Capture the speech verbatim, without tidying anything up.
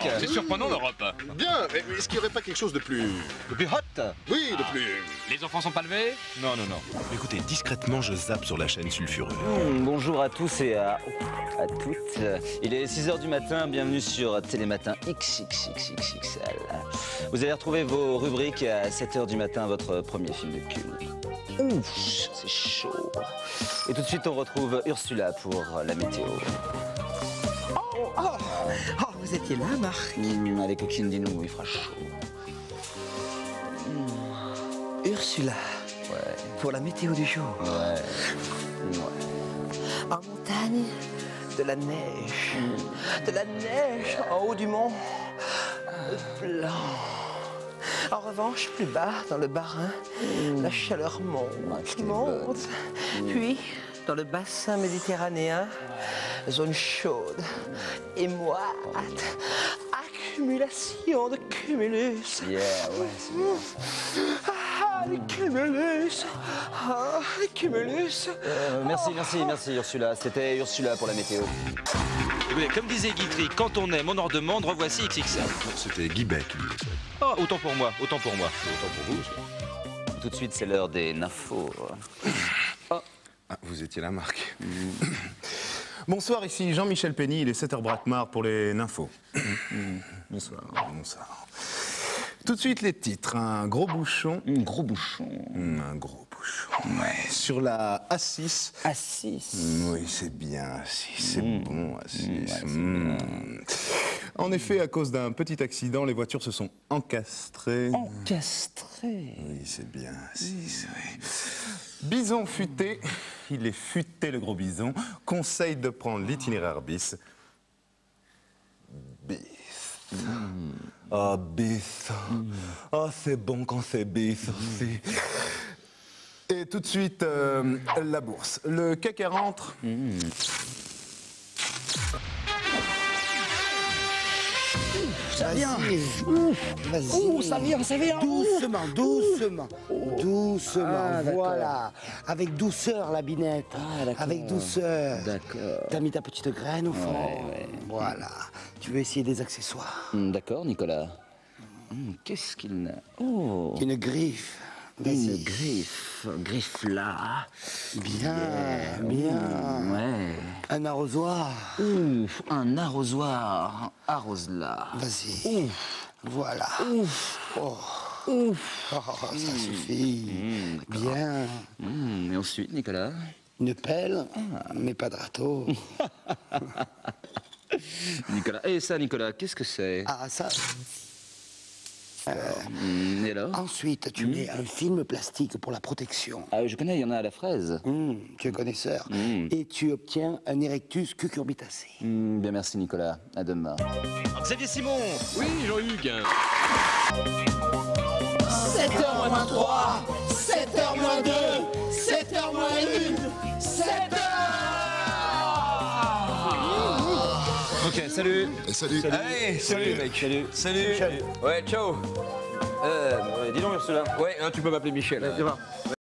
Marc. C'est surprenant l'Europe. Bien, mais est-ce qu'il n'y aurait pas quelque chose de plus... Le plus hot. Oui, de plus... Les enfants sont pas levés? Non, non, non. Écoutez, discrètement, je zappe sur la chaîne sulfureuse. Mmh, bonjour à tous et à, à toutes. Il est six heures du matin, bienvenue sur Télématin X X X X X L. Vous allez retrouver vos rubriques à sept heures du matin, votre premier film de culte. Ouf, c'est chaud. Et tout de suite, on retrouve Ursula pour la météo. Oh, oh, oh, vous étiez là, Marc? Mmh, allez, coquine, dis-nous, il fera chaud. Mmh. Ursula. Ouais. Pour la météo du jour. Ouais. Ouais. En montagne, de la neige. Mmh. De la neige en haut du mont Blanc. En revanche, plus bas, dans le Bas-Rhin, mmh. la chaleur monte, ouais, monte. Mmh. Puis, dans le bassin méditerranéen, ouais. zone chaude mmh. et moite, accumulation de cumulus. Yeah, ouais, c'est bien ça. Ah, les cumulus. Ah, les cumulus. Euh, merci, oh. merci, merci Ursula. C'était Ursula pour la météo. Écoutez, comme disait Guitry, quand on aime, on en demande, revoici X X L. C'était Guy Beck, lui. Oh, autant pour moi, autant pour moi. Autant pour vous aussi. Tout de suite, c'est l'heure des nymphos. Oh. Ah, vous étiez là, Marc. Mm. Bonsoir, ici Jean-Michel Penny, il est sept heures Brakmar pour les nymphos. Mm. Bonsoir, bonsoir. Tout de suite, les titres. Un gros bouchon. Un gros bouchon. Mm, un gros bouchon. Ouais. Sur la A six. A six. Mm, oui, c'est bien A six. C'est mm. bon A six. Mm, ouais, mm. En effet, à cause d'un petit accident, les voitures se sont encastrées. Encastrées. Oui, c'est bien A six, mm. oui. Bison futé. Il est futé, le gros bison. Conseil de prendre l'itinéraire bis. Bis. Mm. Ah, bis. Mm. Ah, c'est bon quand c'est bis aussi. Et tout de suite, euh, la bourse. Le C A C quarante. Mm. Ça vient. Vas-y. Ouh, ça vient, ça vient. Doucement, doucement, oh. doucement. Ah, voilà. Avec douceur, la binette. Ah, avec douceur. D'accord. T'as mis ta petite graine au fond. Ouais, ouais. Voilà. Tu veux essayer des accessoires. Mm, d'accord, Nicolas. Mm, Qu'est-ce qu'il a? Oh. Une griffe. Une griffe. Griffe là. Bien, yeah. bien. Mm, ouais. Un arrosoir. Ouf, un arrosoir. Arrose là. Vas-y. Voilà. Ouf. Oh. Ouf. Oh, ça mmh. suffit. Mmh, bien. Mmh, et ensuite, Nicolas? Une pelle, ah. mais pas de râteau. Nicolas. Et ça, Nicolas, qu'est-ce que c'est? Ah, ça... Euh, mmh, et alors? Ensuite, tu mmh. mets un film plastique pour la protection. Ah, je connais, il y en a à la fraise. Mmh, tu es connaisseur. Mmh. Et tu obtiens un erectus cucurbitacé. Mmh, bien, merci, Nicolas. À demain. Xavier Simon. Oui, Jean-Hugues. sept heures moins trois, sept heures moins deux, sept heures moins une, sept heures. Ok, salut. Et salut. Salut. Allez, salut, salut mec. Salut. Salut. Salut. Ouais, ciao. Euh, dis donc, Ursula. Ouais, hein, tu peux m'appeler Michel. Ouais,